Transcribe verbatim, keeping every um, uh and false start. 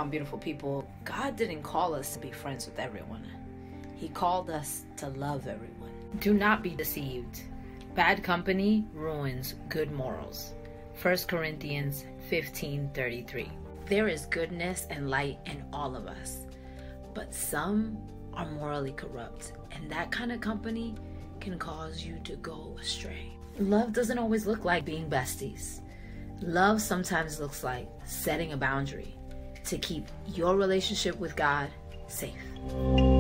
around beautiful people. God didn't call us to be friends with everyone. He called us to love everyone. Do not be deceived. Bad company ruins good morals. First Corinthians fifteen thirty-three. There is goodness and light in all of us, but some are morally corrupt, and that kind of company can cause you to go astray. Love doesn't always look like being besties. Love sometimes looks like setting a boundary to keep your relationship with God safe.